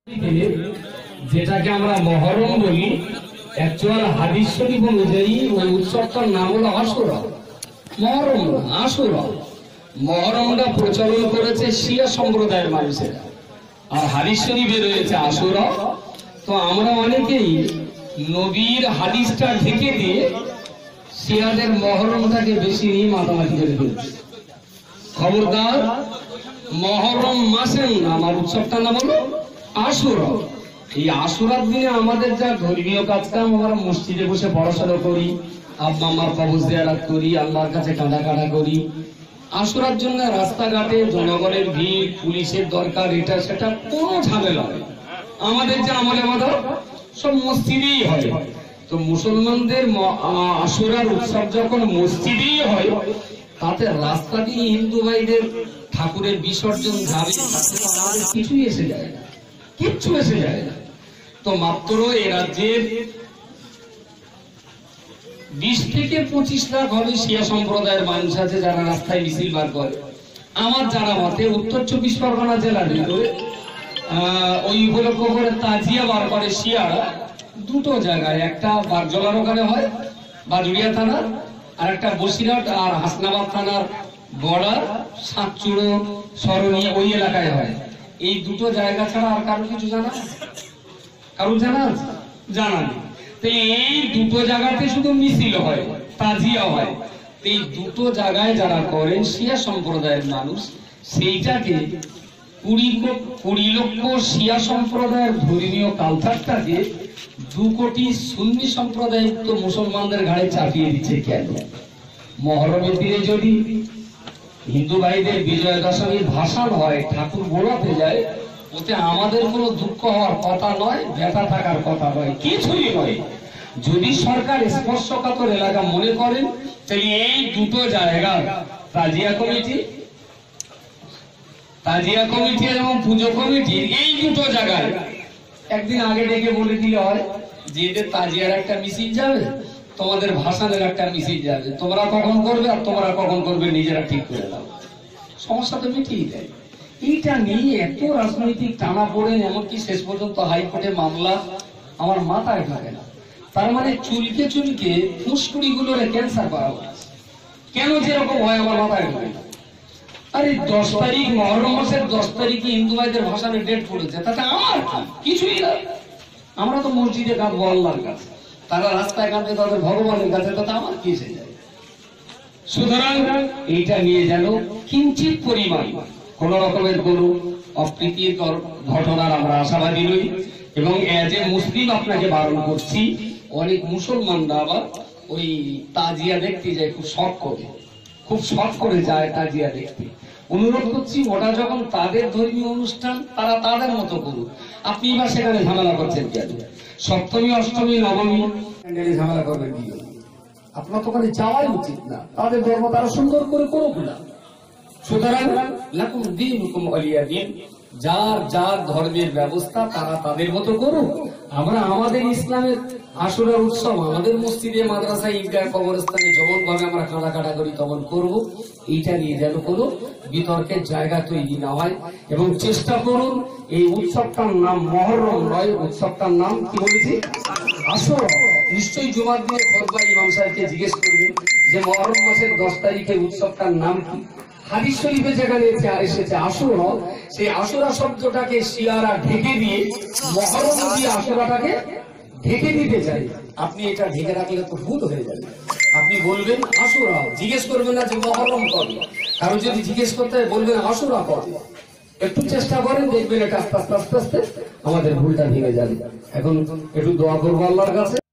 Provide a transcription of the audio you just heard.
যেটাকে আমরা মহরম বলি, অ্যাকচুয়াল হাদিস শরীফ অনুযায়ী ওই উৎসবটার নাম হলো আশুরা। মহরম আশুরা, মহরমটা প্রচলন করেছে শিয়া সম্প্রদায়ের মানুষেরা, আর হাদিস শরীফে রয়েছে আশুরা। তো আমরা অনেকেই নবীর হাদিসটা ঢেকে দিয়ে শিয়াদের মহরমটাকে বেশি নিয়ে মাতামাতি করে ফেলছি। খবরদার, মহরম মাসের নাম আর উৎসবটার নাম হলো আশুরা। এই আশুরার দিনে আমাদের যা ধর্মীয় কাজকাম, আমরা মসজিদে বসে পড়াশোনা করি, আব্বা আমার কবর জিয়ারত করি, আল্লাহর কাছে কাঁদা করি। আশুরার জন্য রাস্তাঘাটে জনগণের ভিড়, পুলিশের দরকার, এটা সেটা কোনো ঝামেলা নেই। আমাদের যে আমলে আমাদের সব মসজিদেই হয়। তো মুসলমানদের আশুরার উৎসব যখন মসজিদেই হয়, তাতে রাস্তা দিয়ে হিন্দু ভাইদের ঠাকুরের বিসর্জন যাবে, আমাদের কিছুই এসে যায় না, কিচ্ছু এসে যায় না। তো মাত্র এ রাজ্যের 20 থেকে 25 লাখ হবে শিয়া সম্প্রদায়ের মানুষ আছে যারা রাস্তায় মিছিল বার করে। আমার জানা মতে উত্তর 24 পরগনা জেলার ভিতরে ওই উপলক্ষ করে তাজিয়া বার করে শিয়ারা দুটো জায়গায়, একটা বারজলার ওখানে হয় বাজুড়িয়া থানার, আর একটা বসিরহাট আর হাসনাবাদ থানার বর্ডার সাতচুড়ো সরণি ওই এলাকায় হয়। এই দুটো জায়গা ছাড়া আর কারো কিছু জানা, কারো জানা জানা নেই। তাহলে এই দুটো জায়গাতে শুধু মিছিল হয়, তাজিয়া হয়। এই দুটো জায়গায় যারা করেন শিয়া সম্প্রদায়ের মানুষ, সেইটাকে 20 লক্ষ শিয়া সম্প্রদায়ের ধর্মীয় কালচারটাকে 2 কোটি সুন্নি সম্প্রদায়িক মুসলমানদের ঘাড়ে চাপিয়ে দিচ্ছে। কেন? মহরমের দিনে যদি হিন্দু ভাইদের বিজয় দশমীর ভাসান হয়, ঠাকুর বোলাতে যায়, ওতে আমাদের কোনো দুঃখ হওয়ার কথা নয়, ব্যথা থাকার কথা নয়, কিছুই নয়। যদি সরকার স্পর্শকাতর এলাকা মনে করেন, তাহলে এই দুটো জায়গার তাজিয়া কমিটি এবং পুজো কমিটি এই দুটো জায়গায় একদিন আগে ডেকে বলে দিলে হয় যে এদের তাজিয়ার একটা মিছিল যাবে, তোমাদের ভাসানের একটা মিছিল যাবে, তোমরা কখন করবে আর তোমরা কখন করবে নিজেরা ঠিক করে দাও, সমস্যা তো মিটিয়ে দেয়। এইটা নিয়ে এত রাজনৈতিক টানা পড়েন, এমনকি শেষ পর্যন্ত হাইকোর্টে মামলা, আমার মাথায় থাকে না। তার মানে চুলকে ফুসকুড়ি গুলোর ক্যান্সার করা হচ্ছে। কেন যেরকম হয় আমার মাথায় থাকে না। আরে 10 তারিখ মহরম মাসের 10 তারিখে হিন্দু ভাইদের ভাসানের ডেট পড়েছে, তাতে আমার কিছুই না। আমরা তো মসজিদে কাঁদবো আল্লাহর কাছে, তারা রাস্তায় কাঁদবে তাদের ভগবানের কাছে, তাতে আমার কি এসে যায়। সুতরাং এইটা নিয়ে যেন কিঞ্চিত পরিমাণ কোন রকমের কোনো অপ্রীতির ঘটনার আমরা আশাবাদী নই। এবং এজ এ মুসলিম আপনাকে বারণ করছি, অনেক মুসলমানরা আবার ওই তাজিয়া দেখতে যায়, খুব শখ করে যায় তাজিয়া দেখতে। অনুরোধ করছি, ওটা যখন তাদের ধর্মীয় অনুষ্ঠান, তারা তাদের মতো করুক। আপনি বা সেখানে ঝামেলা করছেন কেন? সপ্তমী, অষ্টমী, নবমী ঝামেলা করবেন কি? আপনার তো ওখানে যাওয়াই উচিত না। তাদের ধর্ম তারা সুন্দর করে করুক না। সুতরাং লাকুম দীনুকুম ওয়ালিয়া দীন, যার যার ধর্মের ব্যবস্থা তারা তাদের মতো করুক। আমরা আমাদের ইসলামের আশুরা উৎসব আমাদের মসজিদে, মাদ্রাসায়, ঈদগাহ, কবরস্থানে যেমন ভাবে আমরা কাঁদা করি তেমন করব। এইটা নিয়ে যেন কোনো বিতর্কের জায়গা তৈরি না হয়। এবং চেষ্টা করুন, এই উৎসবটার নাম মহরম নয়, উৎসবটার নাম কি বলেছি? আশুরা। নিশ্চয়ই জুমার দিনে খুতবা ইমাম সাহেবকে জিজ্ঞেস করবেন যে মহরম মাসের 10 তারিখে উৎসবটার নাম কি। হাদিস শরীফে যেখানে এসেছে আশুরা, সেই আশুরা শব্দটাকে শিয়ারা ঢেকে দিয়ে মহরম দিয়ে আশুরাটাকে ঢেকে দিতে চাই। আপনি এটা ঢেকে রাখলে তো ভুল হয়ে যাবে। আপনি বলবেন আশুরা, জিজ্ঞেস করবেন না যে মহরম কবে। কারণ যদি জিজ্ঞেস করতে হয় বলবেন আশুরা কবে। একটু চেষ্টা করেন, দেখবেন এটা আস্তে আস্তে আমাদের ভুলটা ভেঙে যাবে। এখন একটু দোয়া করবো আল্লাহর কাছে।